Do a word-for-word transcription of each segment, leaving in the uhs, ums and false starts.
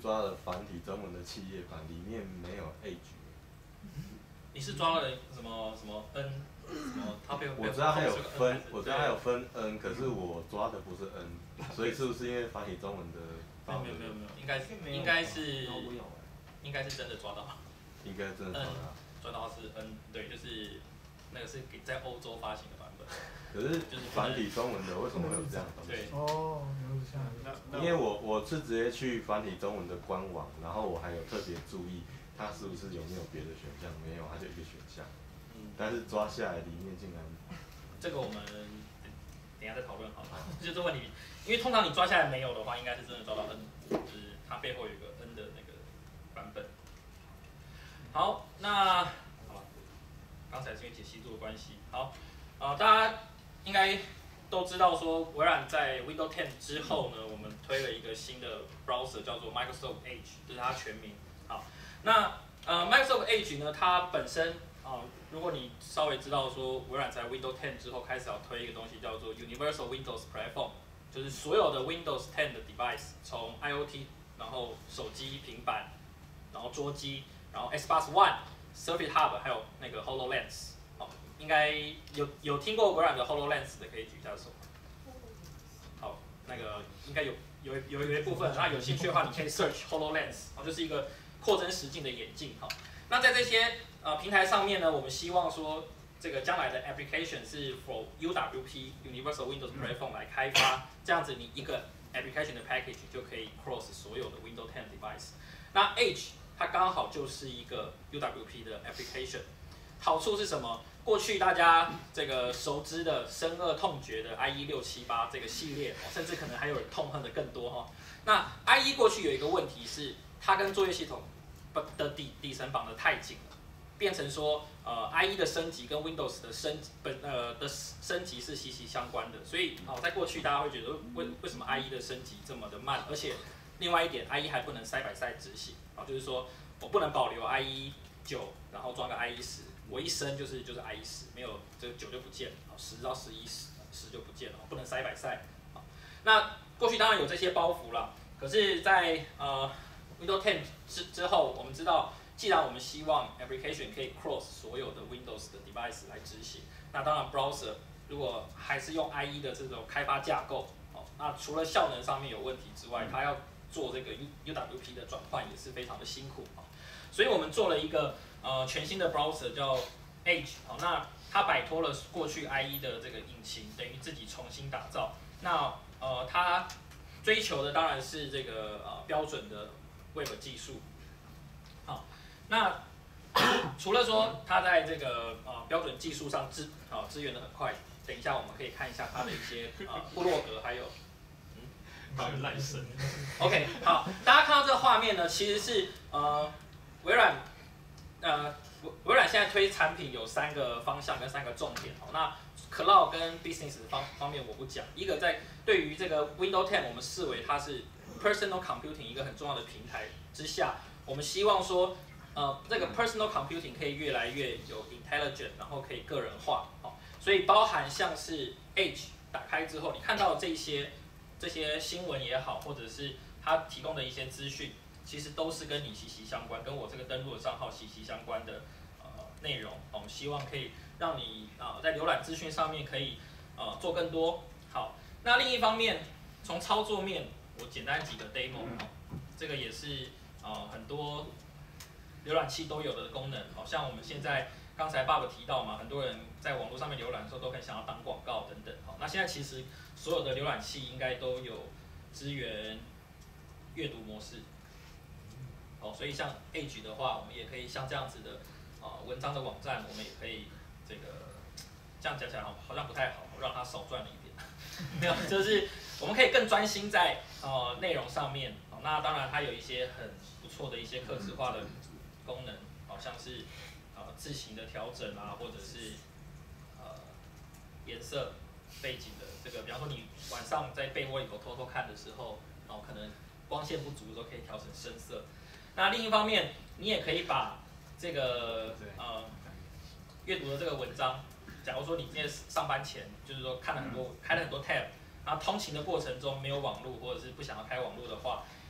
抓了繁体中文的企业版，里面没有 age。 你是抓了什么什么 n 什么？它背后我知道它有分，我知道它有分 n， 可是我抓的不是 n， 所以是不是因为繁体中文的？ 没有没有没有没有，应该是应该是应该是真的抓到。 应该真的抓到。 抓到是 n， 对，就是那个是给在欧洲发行的版本。 可是繁体中文的为什么会有这样的东西？ 对哦， 因为我我是直接去繁体中文的官网，然后我还有特别注意它是不是有没有别的选项，没有，它就一个选项。嗯。但是抓下来里面竟然。 这个我们等一下再讨论好了，就这问题，因为通常你抓下来没有的话，应该是真的抓到 n， 就是它背后有一个 n 的那个版本。好，那好了，刚才是因为解析度的关系，好，啊、呃，大家应该都知道说，微软在 Windows 十之后呢，我们推了一个新的 browser 叫做 Microsoft Edge， 这是它全名。好，那呃 Microsoft Edge 呢，它本身啊、呃，如果你稍微知道说，微软在 Windows 十之后开始要推一个东西叫做 Universal Windows Platform， 就是所有的 Windows 十的 device， 从 I O T， 然后手机、平板，然后桌机。然后 Xbox One、Surface Hub 还有那个 HoloLens， 好，应该有有听过微软的 HoloLens 的可以举一下手。好，那个应该有有有有一部分，那有兴趣的话你可以 search HoloLens， 好，就是一个扩增实境的眼镜，好。那在这些呃平台上面呢，我们希望说这个将来的 application 是 for U W P Universal Windows Platform 来开发，这样子你一个 application 的 package 就可以 cross 所有的 Windows 十 device。那 Edge它刚好就是一个 U W P 的 application， 好处是什么？过去大家这个熟知的、深恶痛绝的 I E 六七八这个系列，甚至可能还有人痛恨的更多哈。那 I E 过去有一个问题是，它跟作业系统的底底层绑得太紧了，变成说呃 I E 的升级跟 Windows 的升本呃的升级是息息相关的。所以哦，在过去大家会觉得为为什么 I E 的升级这么的慢，而且另外一点 I E 还不能side by side执行。啊，就是说我不能保留 I E 九，然后装个 I E 十，我一升就是就是 I E 十，没有这个九就不见了，十到十一十十就不见了，不能塞摆塞。那过去当然有这些包袱了，可是在呃 Windows 十之之后，我们知道，既然我们希望 application 可以 cross 所有的 Windows 的 device 来执行，那当然 browser 如果还是用 I E 的这种开发架构，哦，那除了效能上面有问题之外，它要做这个 U W P 的转换也是非常的辛苦啊，所以我们做了一个呃全新的 browser 叫 Edge， 好，那它摆脱了过去 I E 的这个引擎，等于自己重新打造。那呃它追求的当然是这个呃标准的 Web 技术，好，那除了说它在这个呃标准技术上支啊、呃、支援的很快，等一下我们可以看一下它的一些呃部落格还有。赖神。OK， 好，大家看到这个画面呢，其实是呃微软呃微软现在推产品有三个方向跟三个重点哦。那 Cloud 跟 Business 方方面我不讲，一个在对于这个 Windows 十，我们视为它是 Personal Computing 一个很重要的平台之下，我们希望说呃这个 Personal Computing 可以越来越有 intelligent， 然后可以个人化，哦，所以包含像是 Edge 打开之后，你看到这些。这些新闻也好，或者是它提供的一些资讯，其实都是跟你息息相关，跟我这个登录的账号息息相关的呃内容。我们希望可以让你啊、呃、在浏览资讯上面可以呃做更多。好，那另一方面，从操作面，我简单几个 demo， 这个也是呃很多浏览器都有的功能。好像我们现在刚才爸爸提到嘛，很多人在网络上面浏览的时候都很想要挡广告等等。好，那现在其实所有的浏览器应该都有支援阅读模式，哦，所以像 Edge 的话，我们也可以像这样子的啊、呃、文章的网站，我们也可以这个这样讲起来好好像不太好，让它少赚了一点。没有，就是我们可以更专心在呃内容上面。哦，那当然它有一些很不错的一些客制化的功能，好像是呃字形的调整啊，或者是呃颜色。背景的这个，比方说你晚上在被窝里头偷偷看的时候，哦，可能光线不足的时候可以调成深色。那另一方面，你也可以把这个呃阅读的这个文章，假如说你今天上班前就是说看了很多开了很多 tab， 然后通勤的过程中没有网络或者是不想要开网络的话，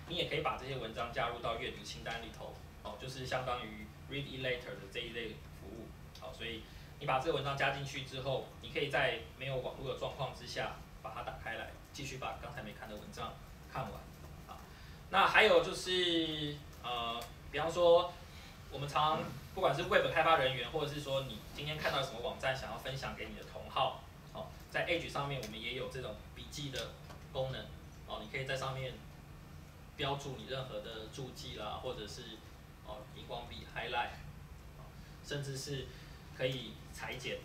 你也可以把这些文章加入到阅读清单里头，哦，就是相当于 read e later 的这一类服务，好，所以你把这个文章加进去之后，你可以在没有网络的状况之下把它打开来，继续把刚才没看的文章看完，啊，那还有就是呃，比方说我们常不管是 Web 开发人员，或者是说你今天看到什么网站想要分享给你的同好，哦，在 Edge 上面我们也有这种笔记的功能，哦，你可以在上面标注你任何的注记啦，或者是哦荧光笔 highlight， 甚至是可以裁剪。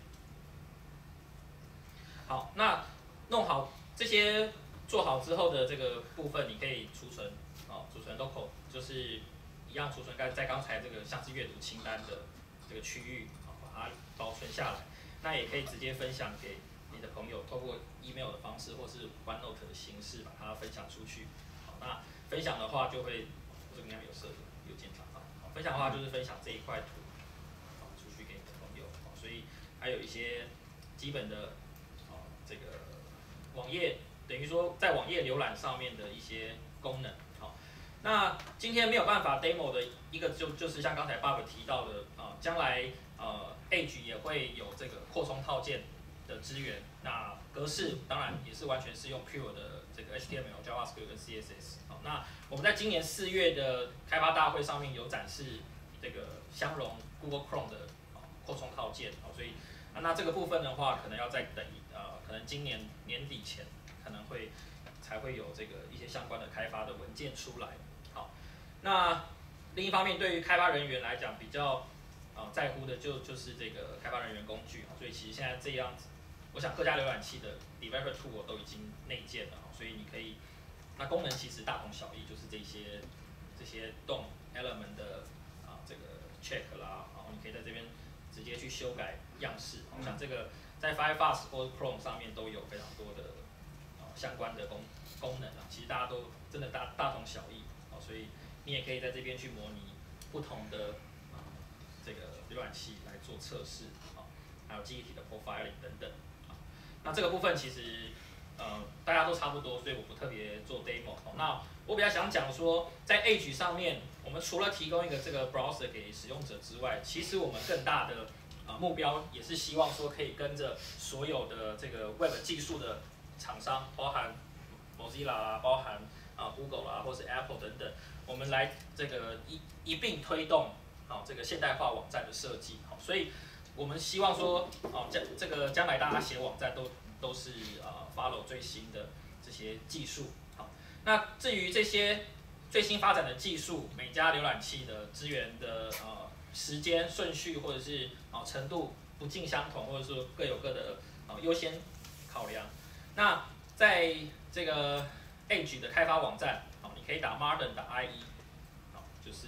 好，那弄好这些做好之后的这个部分，你可以储存，哦，储存 local 就是一样储存在在刚才这个像是阅读清单的这个区域，好，把它保存下来。那也可以直接分享给你的朋友，透过 email 的方式或是 OneNote 的形式把它分享出去。好，那分享的话就会，这个应该有设的，有检查到。好，分享的话就是分享这一块图，好，出去给你的朋友。好，所以还有一些基本的，哦，这个网页等于说在网页浏览上面的一些功能。好，那今天没有办法 demo 的一个就就是像刚才 Bob 提到的，啊，将来呃 Edge 也会有这个扩充套件的支援。那格式当然也是完全是用 Pure 的这个 H T M L、JavaScript 跟 C S S。好，那我们在今年四月的开发大会上面有展示这个相容 Google Chrome 的扩充套件。好，所以那这个部分的话，可能要再等呃，可能今年年底前可能会才会有这个一些相关的开发的文件出来。好，那另一方面，对于开发人员来讲，比较呃在乎的就就是这个开发人员工具。所以其实现在这样子，我想各家浏览器的 Developer Tool 都已经内建了，所以你可以，那功能其实大同小异，就是这些这些动 element 的啊这个 check 啦，然后你可以在这边直接去修改样式。我想这个在 Firefox 或者 Chrome 上面都有非常多的啊相关的功功能啊，其实大家都真的大大同小异啊，所以你也可以在这边去模拟不同的啊这个浏览器来做测试啊，还有记忆体的 profiling 等等。那这个部分其实，呃，大家都差不多，所以我不特别做 demo。那我比较想讲说，在 Edge 上面，我们除了提供一个这个 browser 给使用者之外，其实我们更大的呃目标也是希望说可以跟着所有的这个 Web 技术的厂商，包含 Mozilla 啦，包含啊 Google 啦，或是 Apple 等等，我们来这个一一并推动好这个现代化网站的设计。好，所以我们希望说，哦，将这个将来大家写网站都都是呃 follow 最新的这些技术。好，那至于这些最新发展的技术，每家浏览器的资源的呃时间顺序或者是啊、呃、程度不尽相同，或者说各有各的啊优先考量。那在这个 Edge 的开发网站，好，你可以打 modern 打 I E， 好，就是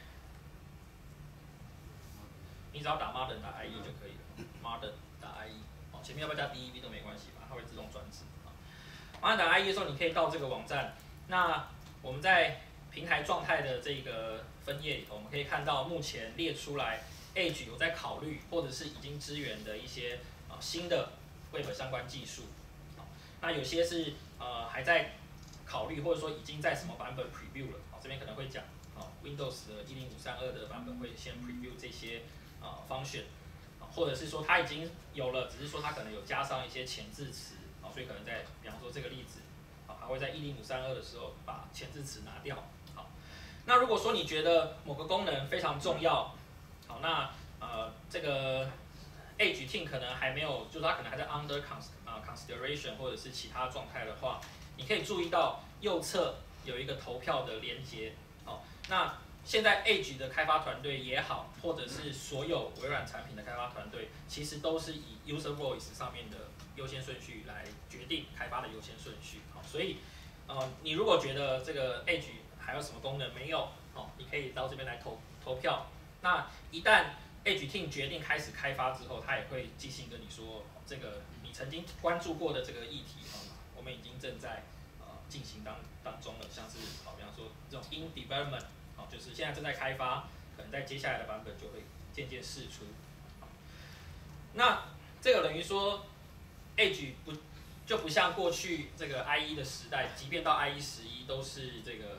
你只要打 modern 打 I E 就可以了 ，modern 打 I E， 哦，前面要不要加 D E V 都没关系吧，它会自动转值。modern 打 I E 的时候，你可以到这个网站，那我们在平台状态的这个分页里头，我们可以看到目前列出来 Edge 有在考虑或者是已经支援的一些啊新的 Web 相关技术。那有些是呃还在考虑，或者说已经在什么版本 preview 了，好，这边可能会讲，啊 Windows 的一零五三二的版本会先 preview 这些啊 function， 或者是说它已经有了，只是说它可能有加上一些前置词，啊，所以可能在比方说这个例子，啊，还会在一零五三二的时候把前置词拿掉，好，那如果说你觉得某个功能非常重要，好，那呃这个 Edge Team 可能还没有，就是它可能还在 under cons 啊 consideration 或者是其他状态的话，你可以注意到右侧有一个投票的连接，哦，那现在 Edge 的开发团队也好，或者是所有微软产品的开发团队，其实都是以 user voice 上面的优先顺序来决定开发的优先顺序，好，所以呃你如果觉得这个 Edge 还有什么功能没有，哦，你可以到这边来投投票，那一旦Edge Team 决定开始开发之后，他也会寄信跟你说，这个你曾经关注过的这个议题，我们已经正在呃进行当当中了，像是好，比方说这种 in development， 好，就是现在正在开发，可能在接下来的版本就会渐渐释出。那这个等于说 Edge 不就不像过去这个 I E 的时代，即便到 I E 十一都是这个呃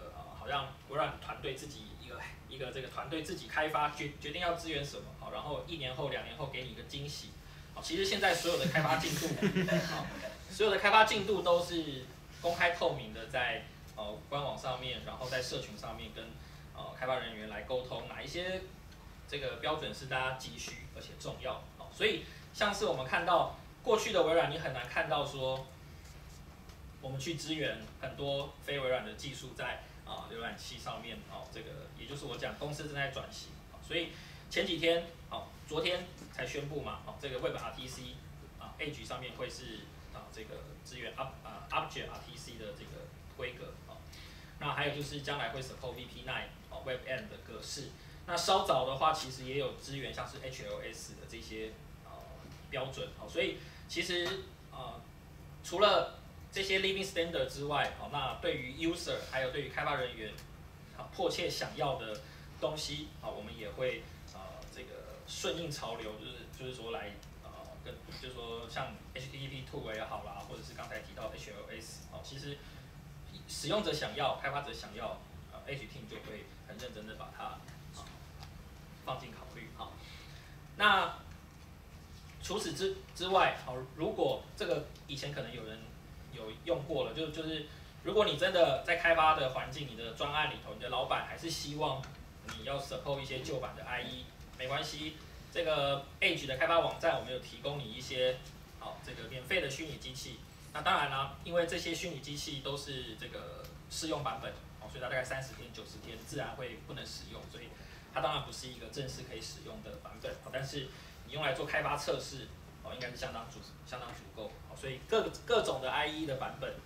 好让微软团队自己一个一个这个团队自己开发决决定要支援什么，好，然后一年后两年后给你一个惊喜。好，其实现在所有的开发进度，好，所有的开发进度都是公开透明的在，在呃官网上面，然后在社群上面跟呃开发人员来沟通，哪一些这个标准是大家急需而且重要。好，所以像是我们看到过去的微软，你很难看到说我们去支援很多非微软的技术在啊浏览器上面。哦，这个也就是我讲公司正在转型。所以前几天，好，昨天才宣布嘛，好，这个 Web R T C 啊 Edge 上面会是啊这个支援 Up 啊 Object R T C 的这个规格。好，那还有就是将来会 support V P 九 哦 WebM 的格式。那稍早的话，其实也有支援像是 H L S 的这些呃标准。好，所以其实呃除了这些 living standard 之外，好，那对于 user 还有对于开发人员，好迫切想要的东西，好，我们也会呃这个顺应潮流，就是就是说来呃跟就是说像 H T T P 二也好啦，或者是刚才提到 H L S， 好，其实使用者想要，开发者想要，呃 H Team 就会很认真的把它呃放进考虑。好，那除此之之外，好，如果这个以前可能有人有用过了，就就是如果你真的在开发的环境，你的专案里头，你的老板还是希望你要 support 一些旧版的 I E， 没关系，这个 Edge 的开发网站我们有提供你一些好这个免费的虚拟机器。那当然啦，因为这些虚拟机器都是这个试用版本，哦，所以它大概三十天、九十天自然会不能使用，所以它当然不是一个正式可以使用的版本。但是你用来做开发测试，哦，应该是相当足、相当足够。好，所以各各种的 I E 的版本，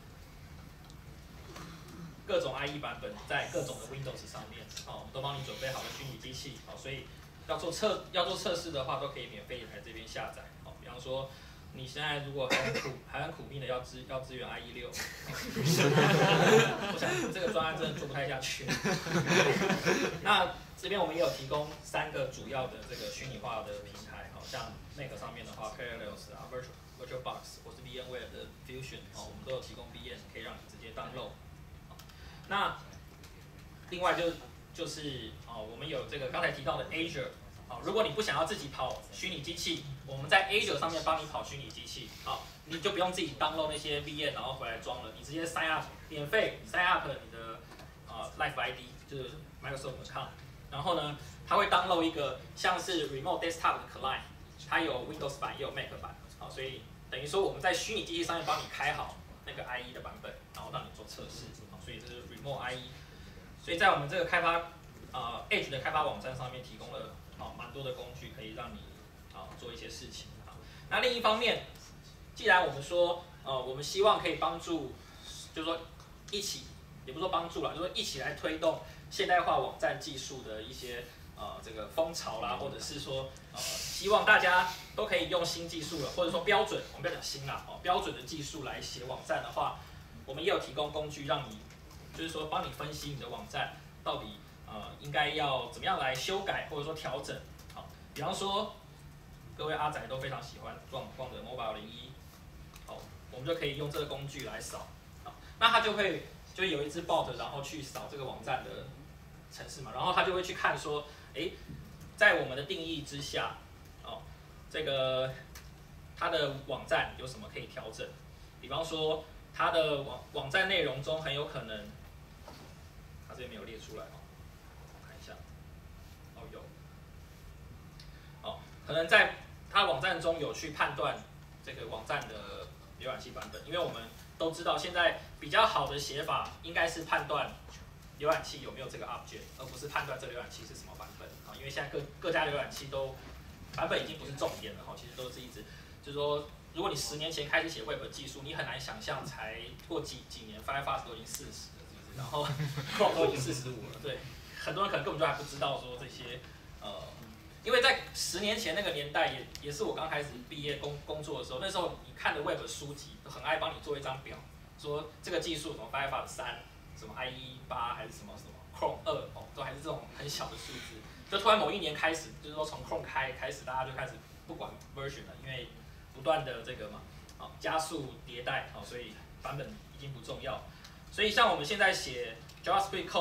各种 I E 版本在各种的 Windows 上面，哦，我们都帮你准备好了虚拟机器。好，所以要做测要做测试的话，都可以免费来这边下载。好，比方说你现在如果还很苦还很苦命的要支要支援 I E 六，我想这个专案真的做不太下去。那这边我们也有提供三个主要的这个虚拟化的平台，好像 Mac 上面的话 Parallels 啊 Virtual VirtualBox 或是 VMware 的 Fusion， 哦，我们都有提供 V M 可以让你直接 download。那另外就就是哦，我们有这个刚才提到的 Azure， 好，如果你不想要自己跑虚拟机器，我们在 Azure 上面帮你跑虚拟机器，好，你就不用自己 download 那些 V M 然后回来装了，你直接 sign up 免费 sign up 你的呃 Live I D 就是 Microsoft account。然后呢，它会 download 一个像是 Remote Desktop 的 client， 它有 Windows 版也有 Mac 版，好，所以等于说我们在虚拟机器上面帮你开好那个 I E 的版本，然后让你做测试，好，所以这是 Remote I E。所以在我们这个开发呃 Edge 的开发网站上面提供了好蛮多的工具，可以让你啊做一些事情。好，那另一方面，既然我们说呃我们希望可以帮助，就是说一起，也不是说帮助啦，就是说一起来推动现代化网站技术的一些呃这个风潮啦，或者是说呃希望大家都可以用新技术了，或者说标准，我们不要讲新啦，哦标准的技术来写网站的话，我们也有提供工具让你，就是说帮你分析你的网站到底呃应该要怎么样来修改或者说调整。好，比方说各位阿宅都非常喜欢逛逛的 Mobile 零一，好，我们就可以用这个工具来扫，好，那它就会。就会有一只 bot， 然后去扫这个网站的程式嘛，然后他就会去看说，哎，在我们的定义之下，哦，这个它的网站有什么可以调整？比方说，它的网网站内容中很有可能，它这边没有列出来哦，我看一下，哦有，哦，可能在它网站中有去判断这个网站的浏览器版本，因为我们都知道现在比较好的写法应该是判断浏览器有没有这个 object， 而不是判断这浏览器是什么版本啊。因为现在各各家浏览器都版本已经不是重点了哈，其实都是一直就是说，如果你十年前开始写 Web 技术，你很难想象才过几几年 Firefox 都已经四十了，是不是？然后 Chrome 都已经四十五了，对，很多人可能根本就还不知道说这些呃。因为在十年前那个年代也，也也是我刚开始毕业工工作的时候，那时候你看的 Web 书籍很爱帮你做一张表，说这个技术什么 Firefox 三，什么 I E 八还是什么什么 Chrome 二哦，都还是这种很小的数字。就突然某一年开始，就是说从 Chrome 开开始，大家就开始不管 version 了，因为不断的这个嘛，哦加速迭代，哦所以版本已经不重要。所以像我们现在写 JavaScript code，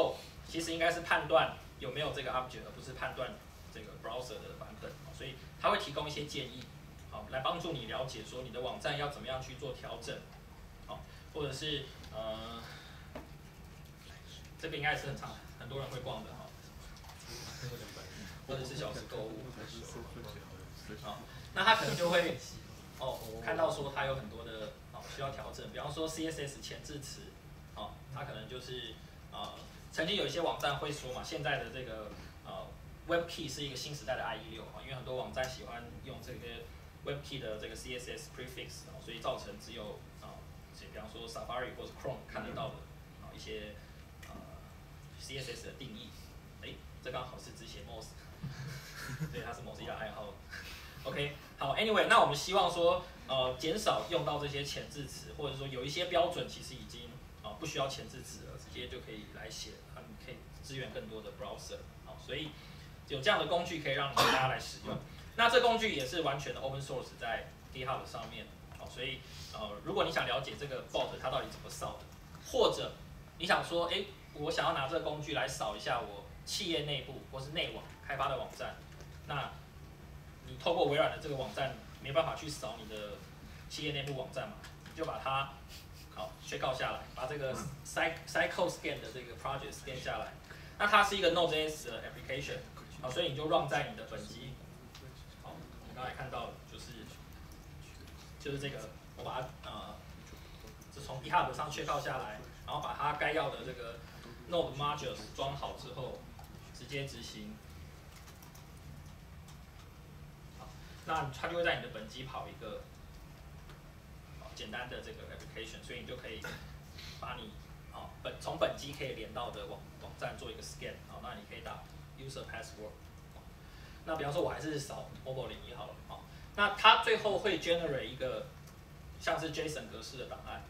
其实应该是判断有没有这个 object， 而不是判断这个 browser 的版本。所以它会提供一些建议，好，来帮助你了解说你的网站要怎么样去做调整，好，或者是呃，这个应该是很常很多人会逛的哈，二十四小时购物，好，那他可能就会哦看到说它有很多的哦需要调整，比方说 C S S 前置词，哦，它可能就是呃曾经有一些网站会说嘛，现在的这个呃 WebKey 是一个新时代的 I E 六啊，因为很多网站喜欢用这个 WebKey 的这个 C S S prefix， 所以造成只有啊，比方说 Safari 或者 Chrome 看得到的啊一些呃 C S S 的定义，哎，这刚好是只写 Moz， 对，它是 Mozilla 爱好。OK， 好 ，Anyway， 那我们希望说呃减少用到这些前置词，或者说有一些标准其实已经啊、呃、不需要前置词了，直接就可以来写，它们可以支援更多的 browser， 好，所以有这样的工具可以让大家来使用。那这工具也是完全的 open source 在 GitHub 上面，好，所以呃，如果你想了解这个 bot 它到底怎么扫的，或者你想说，哎，我想要拿这个工具来扫一下我企业内部或是内网开发的网站，那你透过微软的这个网站没办法去扫你的企业内部网站嘛，你就把它好宣告下来，把这个 Cycle Scan 的这个 project scan 下来。那它是一个 Node.js 的 application， 好，所以你就 run 在你的本机。好，你刚才看到的就是就是这个，我把它呃，是从 GitHub 上确告下来，然后把它该要的这个 Node modules 装好之后，直接执行。好，那它就会在你的本机跑一个简单的这个 application， 所以你就可以把你啊本从本机可以连到的网网站做一个 scan， 好，那你可以打 user password。那比方说，我还是扫 mobile 零一好了，好，那它最后会 generate 一个像是 JSON 格式的档案。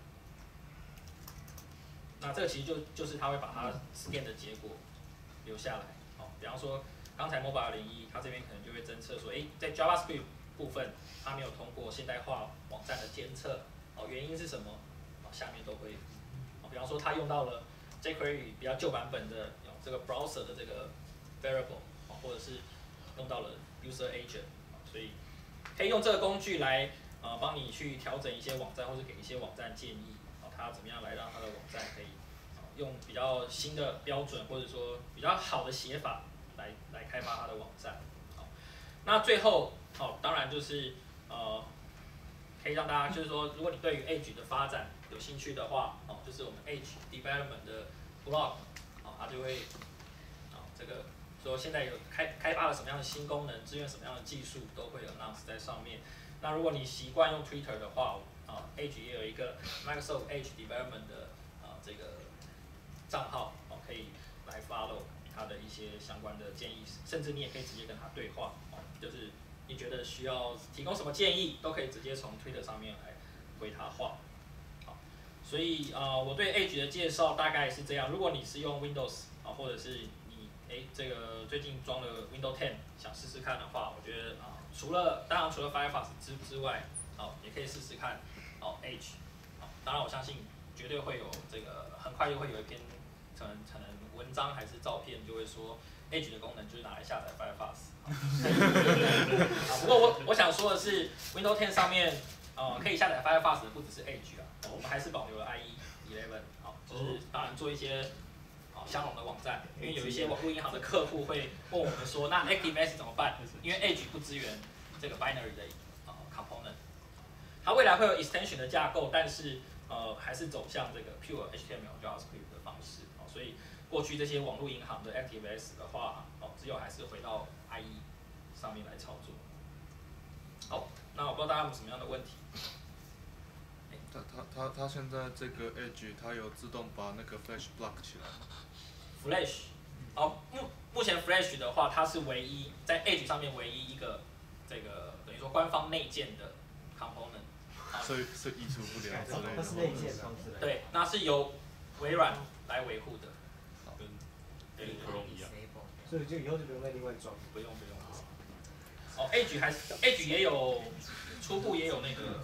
那这个其实就就是它会把它 scan 的结果留下来，好，比方说刚才 mobile 零一，它这边可能就会侦测说，哎，在 JavaScript 部分它没有通过现代化网站的监测，哦，原因是什么？哦，下面都会，哦，比方说它用到了 jQuery 比较旧版本的有这个 browser 的这个 variable， 哦，或者是用到了 user agent， 所以可以用这个工具来呃帮你去调整一些网站，或者给一些网站建议，啊，它怎么样来让它的网站可以用比较新的标准，或者说比较好的写法来来开发它的网站。好，那最后哦，当然就是呃可以让大家就是说，如果你对于 Edge 的发展有兴趣的话，哦，就是我们 Edge Development 的 blog， 哦，它就会哦这个。说现在有开开发了什么样的新功能，支援什么样的技术，都会有 announce 在上面。那如果你习惯用 Twitter 的话，啊 ，Edge 也有一个 Microsoft Edge Development 的啊这个账号，哦，可以来 follow 它的一些相关的建议，甚至你也可以直接跟他对话，哦，就是你觉得需要提供什么建议，都可以直接从 Twitter 上面来回他话。好，所以啊、呃，我对 Edge 的介绍大概是这样。如果你是用 Windows 啊，或者是哎，这个最近装了 Windows 十，想试试看的话，我觉得啊，除了当然除了 Firefox 之之外，哦，也可以试试看哦 Edge， 哦，当然我相信绝对会有这个很快就会有一篇可能可能文章还是照片就会说 Edge 的功能就是拿来下载 Firefox。啊，不过我我想说的是 Windows 十上面呃可以下载 Firefox 的不只是 Edge 啊，我们还是保留了 I E 十一，好，就是当然做一些。相容的网站，因为有一些网络银行的客户会问我们说，那 ActiveX 怎么办？因为 Edge 不支援这个 binary 的呃 component， 它未来会有 extension 的架构，但是呃还是走向这个 pure H T M L JavaScript 的方式，哦，所以过去这些网络银行的 ActiveX 的话，哦，只有还是回到 I E 上面来操作。好，那我不知道大家有什么样的问题。 它它它它现在这个 Edge 它有自动把那个 Flash block 起来吗？ Flash， 哦，目目前 Flash 的话，它是唯一在 Edge 上面唯一一个这个等于说官方内建的 component， 所以是移除不了之类的。 它是内建方式。 对，那是由微软来维护的。 跟跟 Chrome 一样。 所以就以后就不用再另外装。 不用不用。哦 ，Edge 还是 Edge 也有初步也有那个。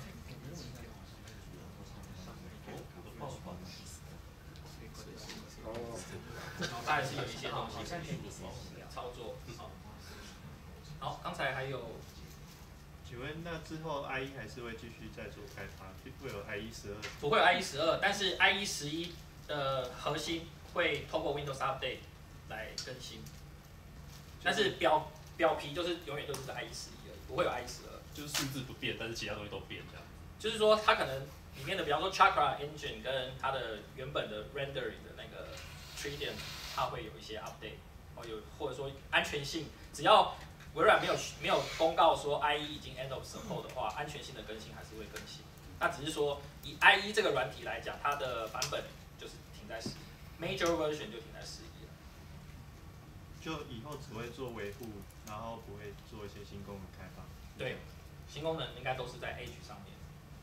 然后它还是有一些东西好像可以操作。好，好，刚才还有， 请问那之后 I E 还是会继续再做开发，会有 I E 十二？ 不会有 I E 十二，但是 I E 十一的核心会透过 Windows Update 来更新，但是表表皮就是永远都是 I E 十一而已，不会有 I E 十二。 就是数字不变，但是其他东西都变这样。 就是说，它可能里面的，比方说 Chakra Engine 跟它的原本的 rendering 的那个 Tridium， 它会有一些 update， 哦有或者说安全性，只要微软没有没有公告说 I E 已经 end of support 的话，安全性的更新还是会更新。那只是说以 I E 这个软体来讲，它的版本就是停在十一 ，Major Version 就停在十一了。 就以后只会做维护，然后不会做一些新功能开发。 对，新功能应该都是在 Edge 上面。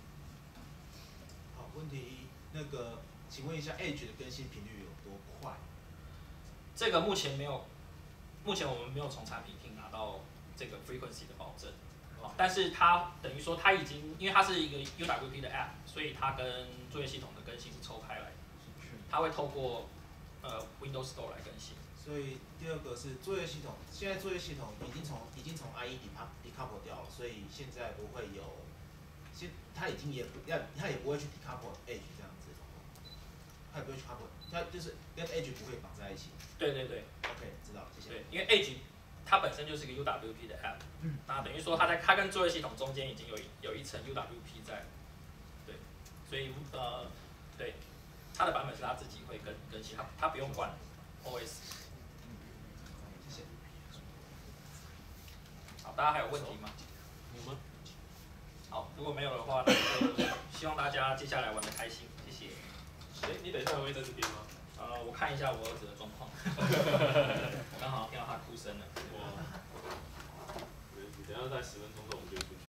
好，问题一，那个，请问一下 Edge 的更新频率有多快？ 这个目前没有，目前我们没有从产品厅拿到这个 frequency 的保证。哦，但是它等于说它已经，因为它是一个 U W P 的 app， 所以它跟作业系统的更新是抽开来的。它会透过呃 Windows Store 来更新。 所以第二个是作业系统，现在作业系统已经从已经从 I E decouple 掉了，所以现在不会有，现它已经也不要，它也不会去 decouple Edge 这样子，它也不会去 decouple， 它就是跟 Edge 不会绑在一起。 对对对。 OK， 知道，谢谢。 对，因为 Edge 它本身就是一个 U W P 的 app， 嗯，那等于说它在它跟作业系统中间已经有有一层 U W P 在，对，所以呃，对，它的版本是它自己会更更新，它它不用管 O S。 谢谢。 好，大家还有问题吗？ 有吗？ 好，如果没有的话，那就希望大家接下来玩得开心，谢谢。 哎，你等一下还会在这边吗？ 呃，我看一下我儿子的状况，我刚好听到他哭声了。 哇，你等一下再十分钟后我们就出去。